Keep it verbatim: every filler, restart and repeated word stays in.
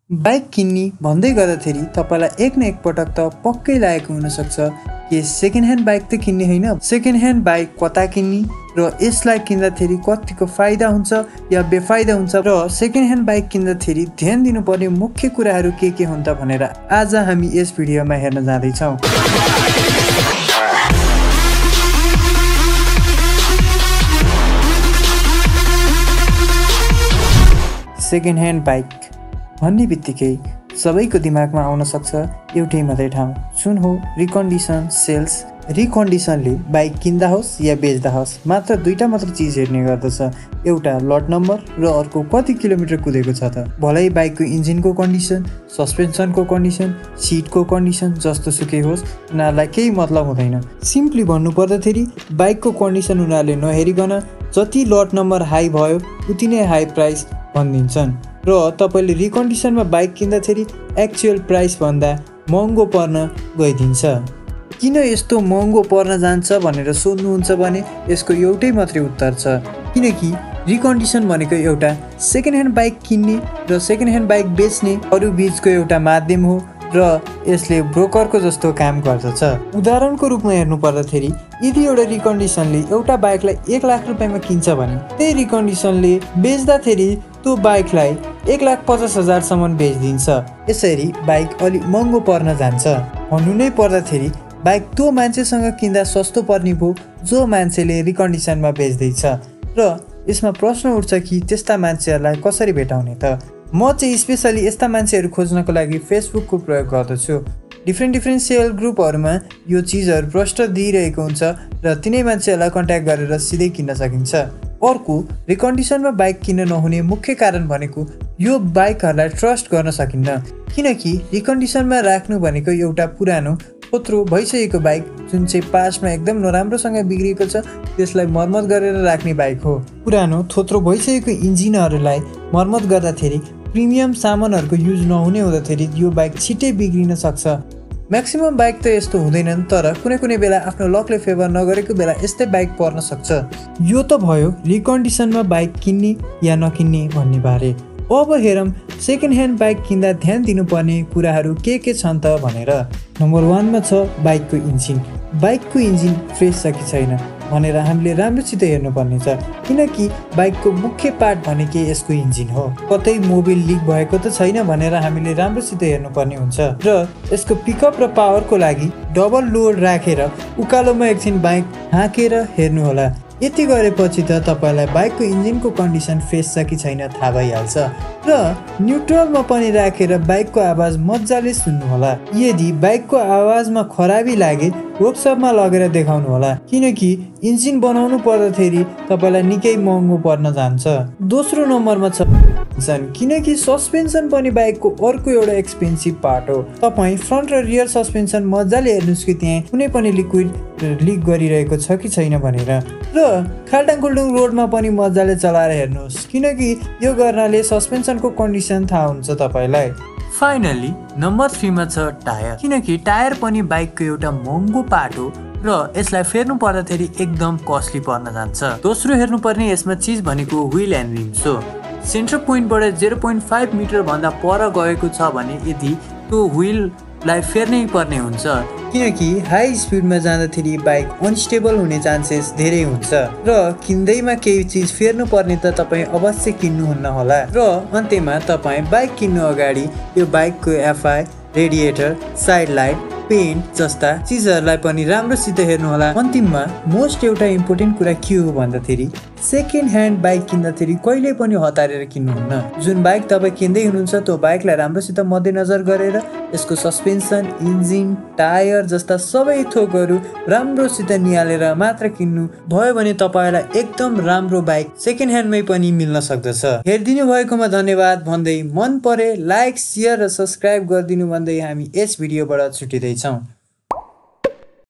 Bike किन्ने भन्दै गर्दाखेरि तपाईलाई एक न एक पटक त पक्कै लागेको हुन सक्छ कि सेकेन्ड ह्यान्ड बाइक त किन्ने हैन। सेकेन्ड ह्यान्ड बाइक कता किन्ने र यसलाई किन्दाखेरि कतिको फाइदा हुन्छ या बेफाइदा हुन्छ र सेकेन्ड ह्यान्ड बाइक किन्दाखेरि ध्यान दिनुपर्ने मुख्य कुराहरू के के हुन् त भनेर आज हामी यस भिडियोमा हेर्न जाँदै छौं। सेकेन्ड ह्यान्ड बाइक भन्ने बित्तिकै सबैको दिमागमा आउन सक्छ एउटै मात्रै ठाउँ, सुन हो रिकन्डिसन सेल्स। रिकन्डिसनले बाइक किन्दा होस् या बेच्दा होस् मात्र दुईटा मात्र चिज हेर्ने गर्दछ, एउटा लट नम्बर र अर्को कति किलोमिटर कुदेको छ त। भलै बाइकको इन्जिनको कन्डिसन, सस्पेन्सनको कन्डिसन, सिटको कन्डिसन जस्तो सुकै होस्, उनीहरूलाई केही मतलब हुँदैन। सिम्पली भन्नुपर्दाखेरि बाइकको कन्डिसन उनीहरूले नहेरिकन जति लट नम्बर हाई भयो उति नै हाई प्राइस भनिदिन्छन् र तपाईले रिकन्डिसनमा बाइक किन्दाखेरि एक्चुअल प्राइस भन्दा महँगो पर्न गइदिन्छ। किन यस्तो महँगो पर्न जान्छ भनेर सोध्नुहुन्छ भने यसको एउटै मात्रै उत्तर छ, किनकि रिकन्डिसन भनेको एउटा सेकेन्ड ह्यान्ड बाइक किन्ने र सेकेन्ड ह्यान्ड बाइक बेच्ने अरू बीचको एउटा माध्यम हो र यसले ब्रोकरको जस्तो काम गर्दछ। उदाहरणको रूपमा हेर्नु पर्दाखेरि यदि एउटा रिकन्डिसनले एउटा बाइकलाई एक लाख रुपियाँमा किन्छ भने त्यही रिकन्डिसनले बेच्दाखेरि त्यो बाइकलाई एक लाख पचास हजारसम्म बेचिदिन्छ। यसरी बाइक अलिक महँगो पर्न जान्छ। भन्नु नै पर्दाखेरि बाइक त्यो मान्छेसँग किन्दा सस्तो पर्ने भयो जो मान्छेले रिकन्डिसनमा बेच्दैछ र यसमा प्रश्न उठ्छ कि त्यस्ता मान्छेहरूलाई कसरी भेटाउने त। म चाहिँ स्पेसली यस्ता मान्छेहरू खोज्नको लागि फेसबुकको प्रयोग गर्दछु। डिफ्रेन्ट डिफ्रेन्ट सेल ग्रुपहरूमा यो चिजहरू प्रष्ट दिइरहेको हुन्छ र तिनै मान्छेहरूलाई कन्ट्याक्ट गरेर सिधै किन्न सकिन्छ। अर्को रिकन्डिसनमा बाइक किन्न नहुने मुख्य कारण भनेको यो बाइकहरूलाई ट्रस्ट गर्न सकिन्न, किनकि रिकन्डिसनमा राख्नु भनेको एउटा पुरानो थोत्रो भइसकेको बाइक जुन चाहिँ पास्टमा एकदम नराम्रोसँग बिग्रिएको छ त्यसलाई मर्मत गरेर राख्ने बाइक हो। पुरानो थोत्रो भइसकेको इन्जिनहरूलाई मर्मत गर्दाखेरि प्रिमियम सामानहरूको युज नहुने हुँदाखेरि यो बाइक छिट्टै बिग्रिन सक्छ। म्याक्सिमम बाइक त यस्तो हुँदैनन्, तर कुनै कुनै बेला आफ्नो लकले फेभर नगरेको बेला यस्तै बाइक पर्न सक्छ। यो त भयो रिकन्डिसनमा बाइक किन्ने या नकिन्ने भन्ने बारे। अब हेरौँ सेकेन्ड ह्यान्ड बाइक किन्दा ध्यान दिनुपर्ने कुराहरू के के छन् त भनेर। नम्बर वानमा छ बाइकको इन्जिन। बाइकको इन्जिन फ्रेस छ कि छैन भनेर हामीले राम्रोसित हेर्नुपर्ने छ, किनकि बाइकको मुख्य पार्ट भनेकै यसको इन्जिन हो। कतै मोबिल लिक भएको त छैन भनेर हामीले राम्रोसित हेर्नुपर्ने हुन्छ र यसको पिकअप र पावरको लागि डबल लोड राखेर उकालोमा एकछिन बाइक हाँकेर हेर्नुहोला। यति गरेपछि त तपाईँलाई बाइकको इन्जिनको कन्डिसन फ्रेस छ कि छैन थाहा भइहाल्छ र न्युट्रलमा पनि राखेर बाइकको आवाज मजाले सुन्नुहोला। यदि बाइकको आवाजमा खराबी लागे वर्कसपमा लगेर देखाउनु होला, किनकि इन्जिन बनाउनु पर्दाखेरि तपाईँलाई निकै महँगो पर्न जान्छ। दोस्रो नम्बरमा छ किनकि सस्पेन्सन पनि बाइकको अर्को एउटा एक्सपेन्सिभ पार्ट हो। तपाईँ फ्रन्ट र रियर सस्पेन्सन मजाले हेर्नुहोस् कि त्यहाँ कुनै पनि लिक्विड लिक गरिरहेको छ कि छैन भनेर र खाल्टाङ खुल्टुङ रोडमा पनि मजाले चलाएर हेर्नुहोस्, किनकि यो गर्नाले सस्पेन्सनको कन्डिसन थाहा हुन्छ तपाईँलाई। फाइनली नम्बर थ्रीमा छ टायर, किनकि टायर पनि बाइकको एउटा महँगो पार्ट हो र यसलाई फेर्नु पर्दाखेरि एकदम कस्टली पर्न जान्छ। दोस्रो हेर्नुपर्ने यसमा चिज भनेको व्हिल एन्ड रिम्स हो। सेन्टर पोइन्टबाट जेरो पोइन्ट फाइभ मिटर भन्दा पर गएको छ भने यदि त्यो व्हिललाई फेर्नै पर्ने हुन्छ, किनकि हाई स्पिडमा जाँदाखेरि बाइक अनस्टेबल हुने चान्सेस धेरै हुन्छ र किन्दैमा केही चिज फेर्नु पर्ने त तपाईँ अवश्य किन्नुहुन्न होला। र अन्त्यमा तपाईँ बाइक किन्नु अगाडि यो बाइकको FI, radiator, side light, paint जस्ता चिजहरूलाई पनि राम्रोसित हेर्नुहोला। अन्तिममा मोस्ट एउटा इम्पोर्टेन्ट कुरा के हो भन्दाखेरि सेकेन्ड ह्यान्ड बाइक किन्दाखेरि कहिले पनि हतारेर किन्नुहुन्न। जुन बाइक तपाईँ किन्दै हुनुहुन्छ त्यो बाइकलाई राम्रोसित मध्यनजर गरेर यसको सस्पेन्सन, इन्जिन, टायर जस्ता सबै थोकहरू राम्रोसित निहालेर मात्र किन्नु भयो भने तपाईँलाई एकदम राम्रो बाइक सेकेन्ड ह्यान्डमै पनि मिल्न सक्दछ। हेरिदिनु भएकोमा धन्यवाद भन्दै मन परे लाइक, सेयर र सब्सक्राइब गरिदिनु भन्दै हामी यस भिडियोबाट छुटिँदैछौँ।